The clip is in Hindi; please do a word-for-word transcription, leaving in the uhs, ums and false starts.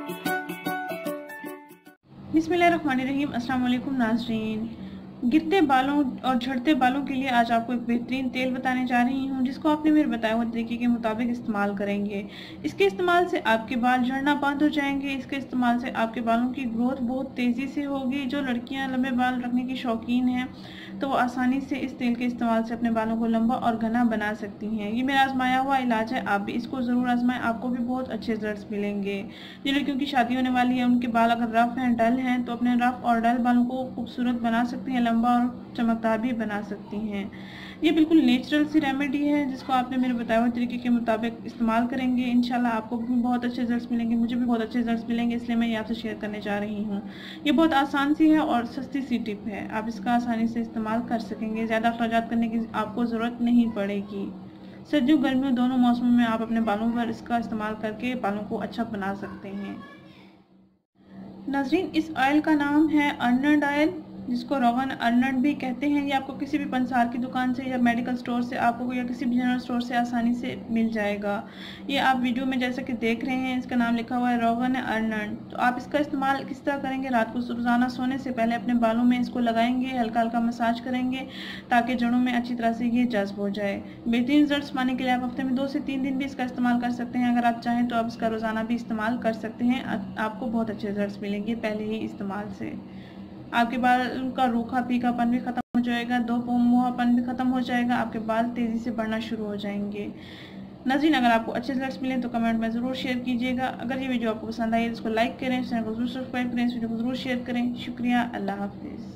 बिस्मिल्लाहिर्रहमानिर्रहीम। अस्सलाम वालेकुम नाज़रीन। गिरते बालों और झड़ते बालों के लिए आज आपको एक बेहतरीन तेल बताने जा रही हूँ, जिसको आपने मेरे बताए हुए तरीके के मुताबिक इस्तेमाल करेंगे। इसके इस्तेमाल से आपके बाल झड़ना बंद हो जाएंगे। इसके इस्तेमाल से आपके बालों की ग्रोथ बहुत तेज़ी से होगी। जो लड़कियाँ लंबे बाल रखने की शौकीन हैं तो वो आसानी से इस तेल के इस्तेमाल से अपने बालों को लंबा और घना बना सकती हैं। ये मेरा आजमाया हुआ इलाज है, आप भी इसको ज़रूर आजमाएं, आपको भी बहुत अच्छे रिजल्ट्स मिलेंगे। जिन लड़कियों की शादी होने वाली है, उनके बाल अगर रफ हैं, डल हैं, तो अपने रफ और डल बालों को खूबसूरत बना सकती हैं, लंबा और चमकदार भी बना सकती हैं। ये बिल्कुल नेचुरल सी रेमेडी है, जिसको आपने मेरे बताए हुए तरीके के मुताबिक इस्तेमाल करेंगे, इंशाल्लाह आपको भी बहुत अच्छे रिजल्ट्स मिलेंगे, मुझे भी बहुत अच्छे रिजल्ट्स मिलेंगे। इसलिए मैं ये आपसे शेयर करने जा रही हूँ। ये बहुत आसान सी है और सस्ती सी टिप है, आप इसका आसानी से इस्तेमाल कर सकेंगे। ज़्यादा अखराजात करने की आपको ज़रूरत नहीं पड़ेगी। सर्दियों गर्मियों दोनों मौसमों में आप अपने बालों पर इसका इस्तेमाल करके बालों को अच्छा बना सकते हैं। नाज़रीन, इस ऑयल का नाम है अर्नड ऑयल, जिसको रोगन अर्नड भी कहते हैं। ये आपको किसी भी पंसार की दुकान से या मेडिकल स्टोर से आपको या किसी भी जनरल स्टोर से आसानी से मिल जाएगा। ये आप वीडियो में जैसा कि देख रहे हैं, इसका नाम लिखा हुआ है रोगन अर्नड। तो आप इसका इस्तेमाल किस तरह करेंगे, रात को रोज़ाना सोने से पहले अपने बालों में इसको लगाएंगे, हल्का हल्का मसाज करेंगे ताकि जड़ों में अच्छी तरह से ये जज्ब हो जाए। बेहतरीन रिजल्ट्स पाने के लिए आप हफ्ते में दो से तीन दिन भी इसका इस्तेमाल कर सकते हैं। अगर आप चाहें तो आप इसका रोज़ाना भी इस्तेमाल कर सकते हैं, आपको बहुत अच्छे रिजल्ट्स मिलेंगे पहले ही इस्तेमाल से। आपके बाल का रूखा फीकापन भी खत्म हो जाएगा, दो मुहापन भी खत्म हो जाएगा, आपके बाल तेज़ी से बढ़ना शुरू हो जाएंगे। नाज़रीन, अगर आपको अच्छे रिजल्ट्स मिले तो कमेंट में ज़रूर शेयर कीजिएगा। अगर ये वीडियो आपको पसंद आई तो इसको लाइक करें, चैनल को ज़रूर सब्सक्राइब करें, इस वीडियो को ज़रूर शेयर करें। शुक्रिया, अल्लाह हाफिज़।